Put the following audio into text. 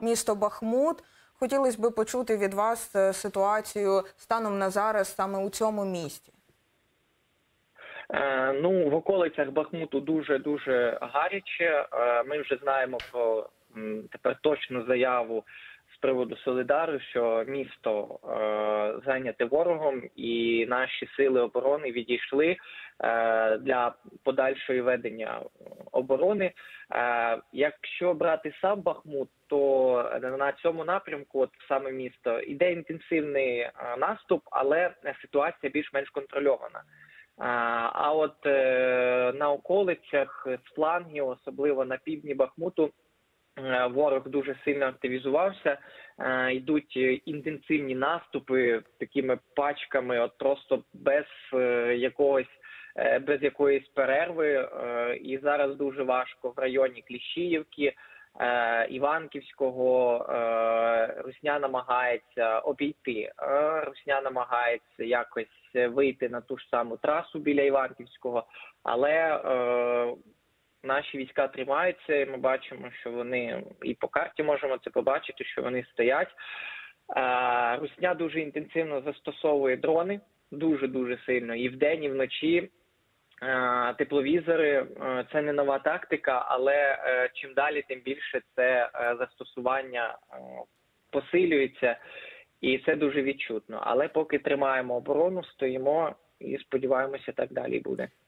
місто Бахмут. Хотілося б почути від вас ситуацію станом на зараз саме у цьому місті. Ну, в околицях Бахмуту дуже гаряче. Ми вже знаємо про тепер точну заяву з приводу Солидару, що місто зайняте ворогом і наші сили оборони відійшли для подальшого ведення оборони. Якщо брати сам Бахмут, то на цьому напрямку, от саме місто, іде інтенсивний наступ, але ситуація більш-менш контрольована. А от на околицях, з флангів, особливо на півдні Бахмуту, ворог дуже сильно активізувався. Йдуть інтенсивні наступи такими пачками, от просто без якоїсь перерви. І зараз дуже важко в районі Кліщіївки, Іванківського. Русня намагається обійти. Русня намагається якось вийти на ту ж саму трасу біля Іванківського, але наші війська тримаються, і ми бачимо, що вони, і по карті можемо це побачити, що вони стоять. Русня дуже інтенсивно застосовує дрони, дуже сильно, і вдень, і вночі. Тепловізори – це не нова тактика, але чим далі, тим більше це застосування посилюється, і це дуже відчутно. Але поки тримаємо оборону, стоїмо і сподіваємося, так далі буде.